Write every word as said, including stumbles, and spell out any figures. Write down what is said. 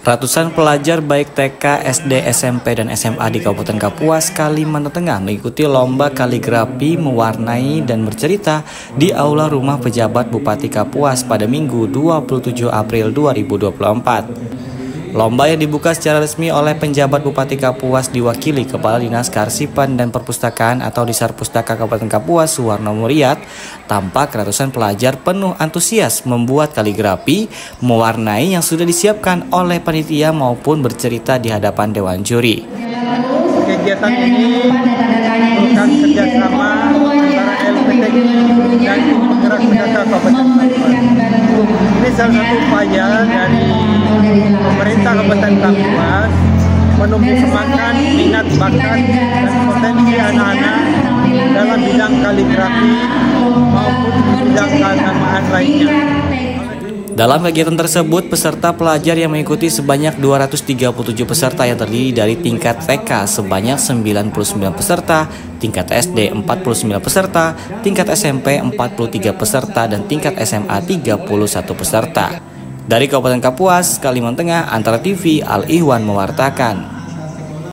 Ratusan pelajar baik T K, S D, S M P, dan S M A di Kabupaten Kapuas, Kalimantan Tengah mengikuti lomba kaligrafi mewarnai dan bercerita di Aula Rumah Pejabat Bupati Kapuas pada Minggu dua puluh tujuh April dua ribu dua puluh empat. Lomba yang dibuka secara resmi oleh penjabat Bupati Kapuas diwakili Kepala Dinas Kearsipan dan Perpustakaan atau Disar Pustaka Kabupaten Kapuas, Suwarno Muriat. Tampak ratusan pelajar penuh antusias membuat kaligrafi mewarnai yang sudah disiapkan oleh panitia maupun bercerita di hadapan Dewan Juri. Kegiatan ini merupakan kerjasama antara L P T dan Penggerak Pustaka Kabupaten Kapuas. Ini salah satu upaya dari pemerintah Kabupaten Kapuas menumbuh semangat, minat, bakat, dan potensi anak-anak dalam bidang kaligrafi maupun bidang keagamaan lainnya. Dalam kegiatan tersebut, peserta pelajar yang mengikuti sebanyak dua ratus tiga puluh tujuh peserta yang terdiri dari tingkat T K sebanyak sembilan puluh sembilan peserta, tingkat S D empat puluh sembilan peserta, tingkat S M P empat puluh tiga peserta, dan tingkat S M A tiga puluh satu peserta. Dari Kabupaten Kapuas, Kalimantan Tengah, Antara T V, Al Ihwan mewartakan.